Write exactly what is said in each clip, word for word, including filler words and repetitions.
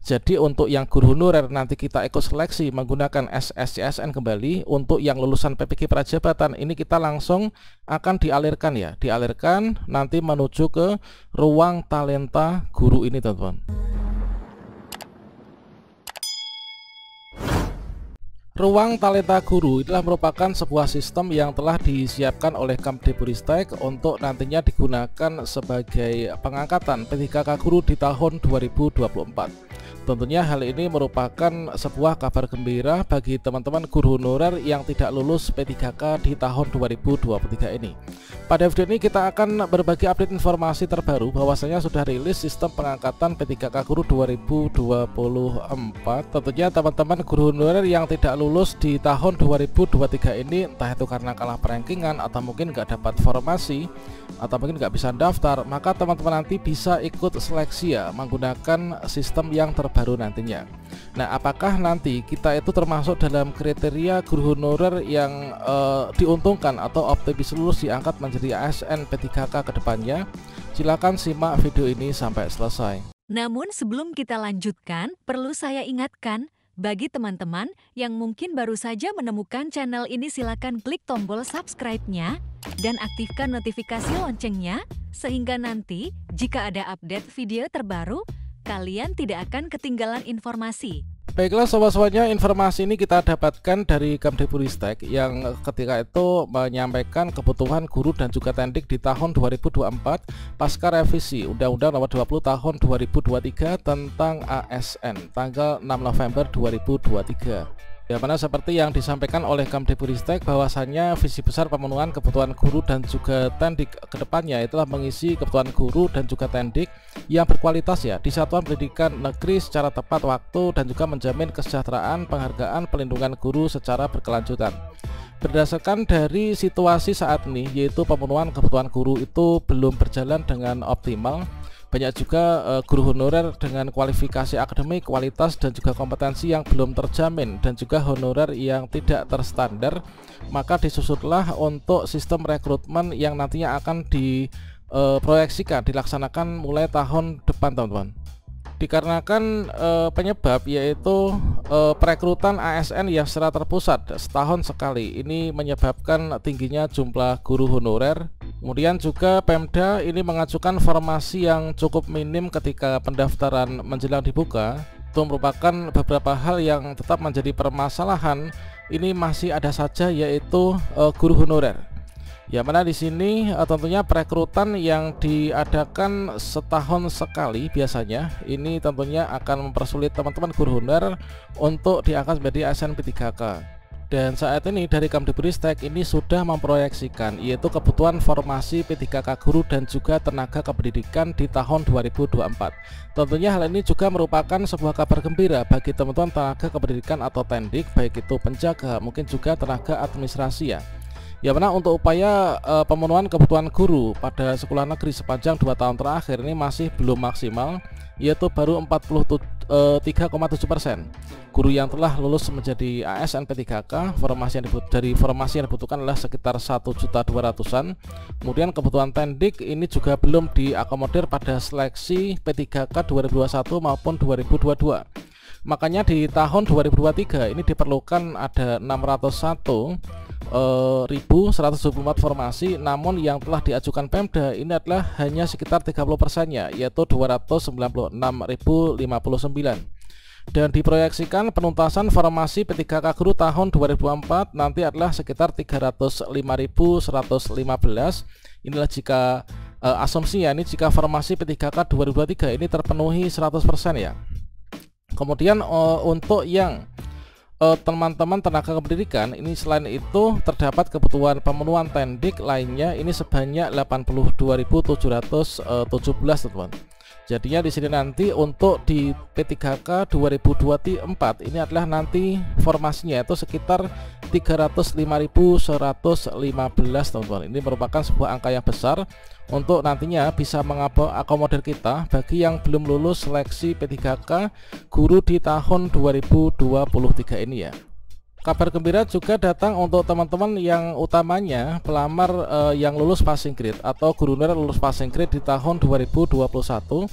Jadi untuk yang guru honorer nanti kita ikut seleksi menggunakan S S C S N kembali. Untuk yang lulusan P P G Prajabatan ini kita langsung akan dialirkan ya, dialirkan nanti menuju ke ruang talenta guru ini teman-teman. Ruang Talenta Guru adalah merupakan sebuah sistem yang telah disiapkan oleh Kemdikbudristek untuk nantinya digunakan sebagai pengangkatan P tiga K guru di tahun dua ribu dua puluh empat. Tentunya hal ini merupakan sebuah kabar gembira bagi teman-teman guru honorer yang tidak lulus P tiga K di tahun dua ribu dua puluh tiga ini. Pada video ini kita akan berbagi update informasi terbaru bahwasanya sudah rilis sistem pengangkatan P tiga K guru dua ribu dua puluh empat. Tentunya teman-teman guru honorer yang tidak lulus di tahun dua ribu dua puluh tiga ini, entah itu karena kalah perankingan atau mungkin nggak dapat formasi atau mungkin nggak bisa daftar, maka teman-teman nanti bisa ikut seleksi ya menggunakan sistem yang terbaru nantinya. Nah, apakah nanti kita itu termasuk dalam kriteria guru honorer yang uh, diuntungkan atau optimis lulus diangkat menjadi A S N P tiga K ke depannya? Silakan simak video ini sampai selesai. Namun sebelum kita lanjutkan, perlu saya ingatkan bagi teman-teman yang mungkin baru saja menemukan channel ini, silakan klik tombol subscribe-nya dan aktifkan notifikasi loncengnya sehingga nanti jika ada update video terbaru kalian tidak akan ketinggalan informasi. Baiklah sobat-sobatnya, informasi ini kita dapatkan dari Kemdikbudristek yang ketika itu menyampaikan kebutuhan guru dan juga tendik di tahun dua ribu dua puluh empat pasca revisi Undang-Undang Nomor dua puluh Tahun dua ribu dua puluh tiga tentang A S N tanggal enam November dua ribu dua puluh tiga. Ya, mana seperti yang disampaikan oleh Kemdikbudristek bahwasannya visi besar pemenuhan kebutuhan guru dan juga tendik kedepannya itulah mengisi kebutuhan guru dan juga tendik yang berkualitas ya di satuan pendidikan negeri secara tepat waktu dan juga menjamin kesejahteraan, penghargaan, pelindungan guru secara berkelanjutan. Berdasarkan dari situasi saat ini, yaitu pemenuhan kebutuhan guru itu belum berjalan dengan optimal. Banyak juga uh, guru honorer dengan kualifikasi akademik, kualitas dan juga kompetensi yang belum terjamin dan juga honorer yang tidak terstandar. Maka disusutlah untuk sistem rekrutmen yang nantinya akan diproyeksikan dilaksanakan mulai tahun depan teman-teman. Dikarenakan e, penyebab yaitu e, perekrutan A S N yang secara terpusat setahun sekali, ini menyebabkan tingginya jumlah guru honorer. Kemudian juga Pemda ini mengajukan formasi yang cukup minim ketika pendaftaran menjelang dibuka. Itu merupakan beberapa hal yang tetap menjadi permasalahan. Ini masih ada saja yaitu e, guru honorer. Ya, mana di sini uh, tentunya perekrutan yang diadakan setahun sekali biasanya ini tentunya akan mempersulit teman-teman guru honorer untuk diangkat menjadi A S N P tiga K. Dan saat ini dari Kemdikbudristek ini sudah memproyeksikan yaitu kebutuhan formasi P tiga K guru dan juga tenaga kependidikan di tahun dua ribu dua puluh empat. Tentunya hal ini juga merupakan sebuah kabar gembira bagi teman-teman tenaga kependidikan atau tendik, baik itu penjaga mungkin juga tenaga administrasi ya. Ya, mana untuk upaya e, pemenuhan kebutuhan guru pada sekolah negeri sepanjang dua tahun terakhir ini masih belum maksimal, yaitu baru empat puluh tiga koma tujuh persen guru yang telah lulus menjadi A S N P tiga K. Formasi yang dibut dari formasi yang dibutuhkan adalah sekitar satu juta dua ratusan. Kemudian kebutuhan tendik ini juga belum diakomodir pada seleksi P tiga K dua ribu dua puluh satu maupun dua ribu dua puluh dua. Makanya di tahun dua ribu dua puluh tiga ini diperlukan ada enam ratus satu ribu seratus dua puluh empat formasi, namun yang telah diajukan Pemda ini adalah hanya sekitar tiga puluh persennya, yaitu dua ratus sembilan puluh enam ribu lima puluh sembilan. Dan diproyeksikan penuntasan formasi P tiga K guru tahun dua ribu dua puluh empat nanti adalah sekitar tiga ratus lima ribu seratus lima belas. Inilah jika uh, asumsinya ini jika formasi P tiga K dua ribu dua puluh tiga ini terpenuhi seratus persen ya. Kemudian uh, untuk yang teman-teman uh, tenaga kependidikan ini selain itu terdapat kebutuhan pemenuhan tendik lainnya ini sebanyak delapan puluh dua ribu tujuh ratus tujuh belas teman-teman. Jadinya di sini nanti untuk di P tiga K dua ribu dua puluh empat ini adalah nanti formasinya itu sekitar tiga ratus lima ribu seratus lima belas teman-teman. Ini merupakan sebuah angka yang besar untuk nantinya bisa mengakomodir kita bagi yang belum lulus seleksi P tiga K guru di tahun dua ribu dua puluh tiga ini ya. Kabar gembira juga datang untuk teman-teman yang utamanya pelamar eh, yang lulus passing grade atau guru honorer lulus passing grade di tahun dua ribu dua puluh satu.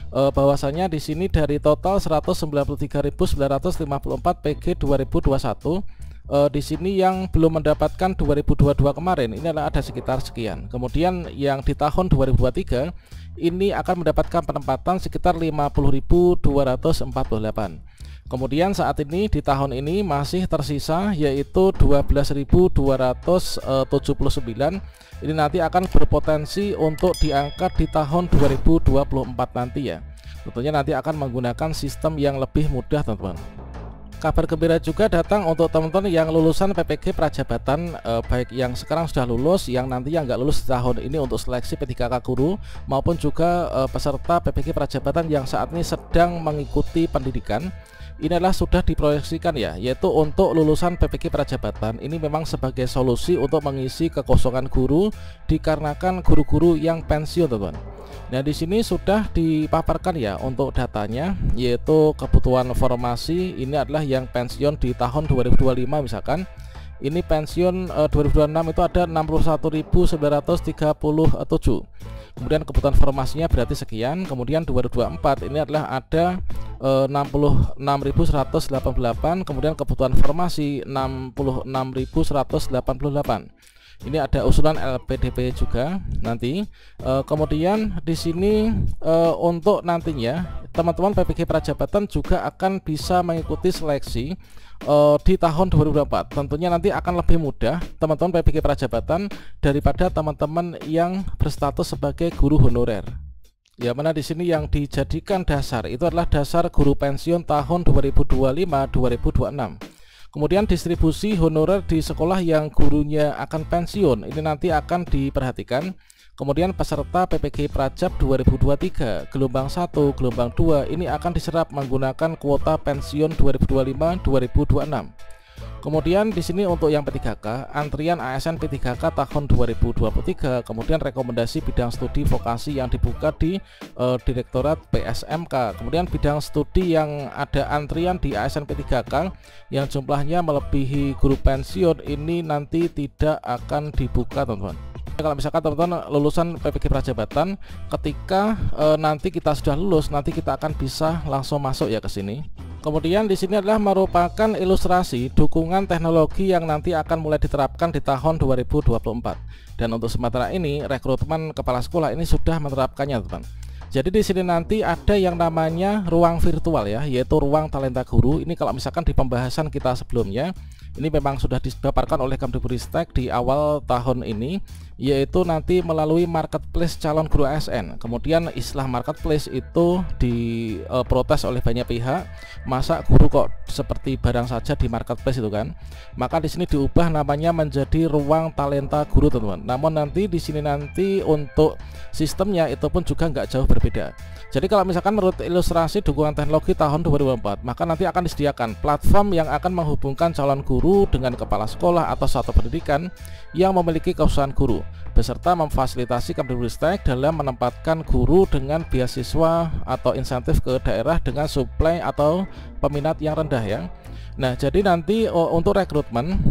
eh, bahwasanya di sini dari total seratus sembilan puluh tiga ribu sembilan ratus lima puluh empat P G dua ribu dua puluh satu, eh, di sini yang belum mendapatkan dua ribu dua puluh dua kemarin ini adalah ada sekitar sekian. Kemudian yang di tahun dua ribu dua puluh tiga ini akan mendapatkan penempatan sekitar lima puluh ribu dua ratus empat puluh delapan. Kemudian saat ini di tahun ini masih tersisa yaitu dua belas ribu dua ratus tujuh puluh sembilan. Ini nanti akan berpotensi untuk diangkat di tahun dua ribu dua puluh empat nanti ya. Tentunya nanti akan menggunakan sistem yang lebih mudah teman-teman. Kabar gembira juga datang untuk teman-teman yang lulusan P P G Prajabatan, eh, baik yang sekarang sudah lulus, yang nanti yang nggak lulus di tahun ini untuk seleksi P tiga K guru, maupun juga eh, peserta P P G Prajabatan yang saat ini sedang mengikuti pendidikan. Ini adalah sudah diproyeksikan ya, yaitu untuk lulusan P P G Prajabatan ini memang sebagai solusi untuk mengisi kekosongan guru dikarenakan guru-guru yang pensiun teman-teman. Nah di sini sudah dipaparkan ya untuk datanya, yaitu kebutuhan formasi ini adalah yang pensiun di tahun dua ribu dua puluh lima misalkan. Ini pensiun eh, dua ribu dua puluh enam itu ada enam puluh satu ribu sembilan ratus tiga puluh tujuh. Kemudian kebutuhan formasinya berarti sekian. Kemudian dua ribu dua puluh empat ini adalah ada eh, enam puluh enam ribu seratus delapan puluh delapan. Kemudian kebutuhan formasi enam puluh enam ribu seratus delapan puluh delapan. Ini ada usulan L P D P juga nanti. E, kemudian di sini e, untuk nantinya teman-teman P P G Prajabatan juga akan bisa mengikuti seleksi e, di tahun dua ribu dua puluh empat. Tentunya nanti akan lebih mudah teman-teman P P G Prajabatan daripada teman-teman yang berstatus sebagai guru honorer. Ya, mana di sini yang dijadikan dasar itu adalah dasar guru pensiun tahun dua ribu dua puluh lima dua ribu dua puluh enam. Kemudian distribusi honorer di sekolah yang gurunya akan pensiun ini nanti akan diperhatikan. Kemudian peserta P P G Prajab dua ribu dua puluh tiga gelombang satu, gelombang dua ini akan diserap menggunakan kuota pensiun dua ribu dua puluh lima dua ribu dua puluh enam. Kemudian di sini untuk yang P tiga K, antrian A S N P tiga K tahun dua ribu dua puluh tiga, kemudian rekomendasi bidang studi vokasi yang dibuka di eh, Direktorat P S M K. Kemudian bidang studi yang ada antrian di A S N P tiga K yang jumlahnya melebihi guru pensiun ini nanti tidak akan dibuka, teman-teman. Kalau misalkan teman-teman lulusan P P G Prajabatan, ketika e, nanti kita sudah lulus, nanti kita akan bisa langsung masuk ya ke sini. Kemudian di sini adalah merupakan ilustrasi dukungan teknologi yang nanti akan mulai diterapkan di tahun dua ribu dua puluh empat. Dan untuk sementara ini rekrutmen kepala sekolah ini sudah menerapkannya, teman. Jadi di sini nanti ada yang namanya ruang virtual ya, yaitu ruang talenta guru. Ini kalau misalkan di pembahasan kita sebelumnya, ini memang sudah dipaparkan oleh Kemdikbudristek di awal tahun ini, yaitu nanti melalui marketplace calon guru A S N. Kemudian istilah marketplace itu diprotes oleh banyak pihak. Masa guru kok seperti barang saja di marketplace itu kan? Maka di sini diubah namanya menjadi ruang talenta guru, teman-teman. Namun nanti di sini nanti untuk sistemnya itu pun juga nggak jauh berbeda. Jadi kalau misalkan menurut ilustrasi dukungan teknologi tahun dua ribu dua puluh empat, maka nanti akan disediakan platform yang akan menghubungkan calon guru dengan kepala sekolah atau satuan pendidikan yang memiliki keusahaan guru, beserta memfasilitasi Kemdikbudristek dalam menempatkan guru dengan beasiswa atau insentif ke daerah dengan suplai atau peminat yang rendah ya. Nah, jadi nanti oh, untuk rekrutmen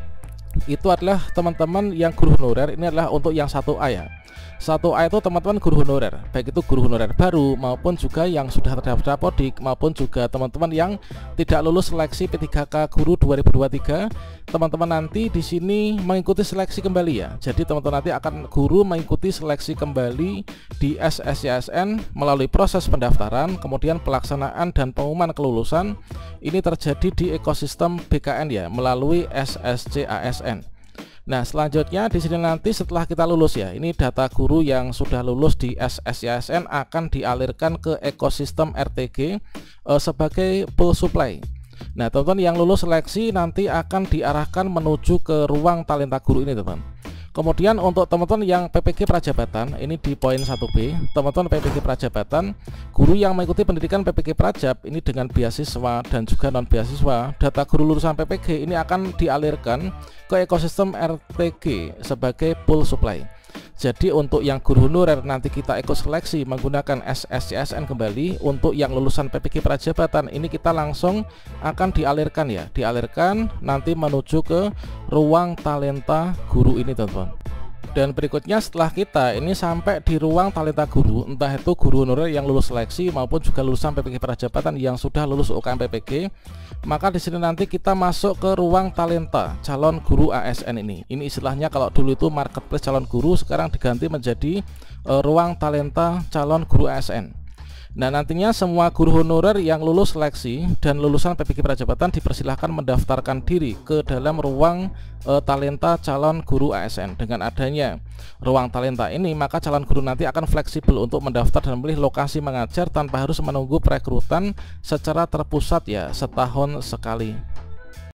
itu adalah teman-teman yang guru honorer, ini adalah untuk yang satu A ya. Satu A itu teman-teman guru honorer, baik itu guru honorer baru maupun juga yang sudah terdaftar Podik, maupun juga teman-teman yang tidak lulus seleksi P tiga K guru dua ribu dua puluh tiga. Teman-teman nanti di sini mengikuti seleksi kembali ya. Jadi teman-teman nanti akan guru mengikuti seleksi kembali di S S C A S N melalui proses pendaftaran, kemudian pelaksanaan dan pengumuman kelulusan. Ini terjadi di ekosistem B K N ya, melalui S S C A S N. Nah, selanjutnya di sini nanti setelah kita lulus ya, ini data guru yang sudah lulus di S S C A S N akan dialirkan ke ekosistem R T G eh, sebagai pool supply. Nah, teman-teman yang lulus seleksi nanti akan diarahkan menuju ke ruang talenta guru ini, teman. Kemudian untuk teman-teman yang P P G Prajabatan, ini di poin satu B, teman-teman P P G Prajabatan, guru yang mengikuti pendidikan P P G Prajab ini dengan beasiswa dan juga non beasiswa, data guru lulusan P P G ini akan dialirkan ke ekosistem R T G sebagai pool supply. Jadi untuk yang guru honorer nanti kita ikut seleksi menggunakan S S C A S N kembali. Untuk yang lulusan P P G Prajabatan ini kita langsung akan dialirkan ya, dialirkan nanti menuju ke ruang talenta guru ini, teman-teman. Dan berikutnya setelah kita ini sampai di ruang talenta guru, entah itu guru honorer yang lulus seleksi maupun juga lulusan P P G Prajabatan yang sudah lulus U K M P P G, maka di sini nanti kita masuk ke ruang talenta calon guru A S N ini. Ini istilahnya kalau dulu itu marketplace calon guru, sekarang diganti menjadi uh, ruang talenta calon guru A S N. Nah, nantinya semua guru honorer yang lulus seleksi dan lulusan P P G Prajabatan dipersilahkan mendaftarkan diri ke dalam ruang e, talenta calon guru A S N. Dengan adanya ruang talenta ini, maka calon guru nanti akan fleksibel untuk mendaftar dan memilih lokasi mengajar tanpa harus menunggu perekrutan secara terpusat ya, setahun sekali.